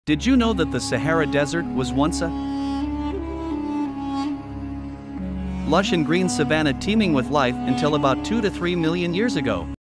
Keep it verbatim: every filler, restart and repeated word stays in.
Did you know that the Sahara Desert was once a lush and green savanna teeming with life until about two to three million years ago?